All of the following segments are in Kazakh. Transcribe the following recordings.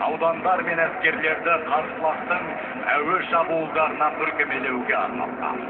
аудандар мен әскерлерді қарсыластың әуе шабуылдарынан бүркемелеуге арналған.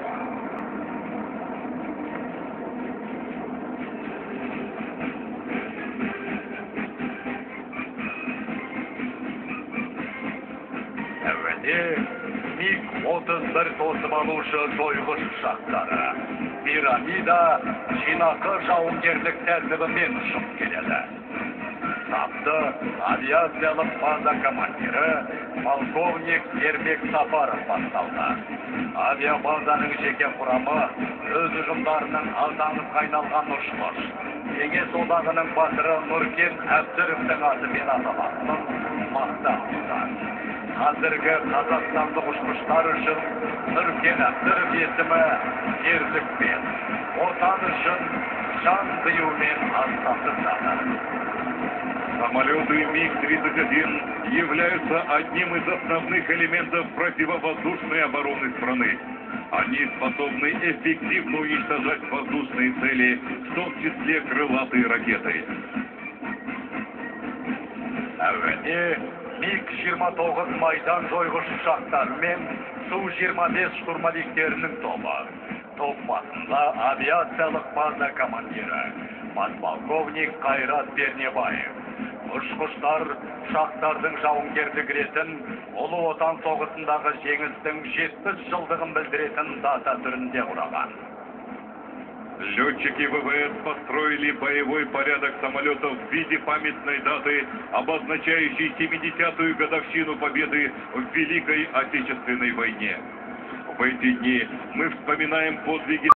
Әуеде МиГ-31 тосып алушы жойғыш ұшақтары пирамида жинақы жауынгерлік тәртібімен ұшып келеді. Сапты авиациялық база командирі полковник Ермек Сапаров басталды. Авиабазаның жеке құрамы өз ұжымдарының ардаңызға айналған ұшқыш, Кеңес одағының батыры Нұркен Әбдіровтің атымен аталатын мақтан. Қазіргі қазақстандық ұшқыштар үшін Нұркен Әбдіров есімі ерлікпен, отан үшін жан қиюмен астасып жатыр. Самолеты МиГ-31 являются одним из основных элементов противовоздушной обороны страны. Они способны эффективно уничтожать воздушные цели, в том числе крылатые ракеты. Әуеде МиГ-29 майдан жойғыш ұшақтары мен Су-25 штурмовиктерінің тобы. Топ басында авиациялық база командирі подполковник Қайрат Пернебаев. Ұшқыштар ұшақтардың жауынгерлік ретін Ұлы Отан соғысындағы жеңістің 70 жылдығын білдіретін дата түрінде құраған. Летчики ВВС построили боевой порядок самолетов в виде памятной даты, обозначающей 70-ю годовщину победы в Великой Отечественной войне. В эти дни мы вспоминаем подвиги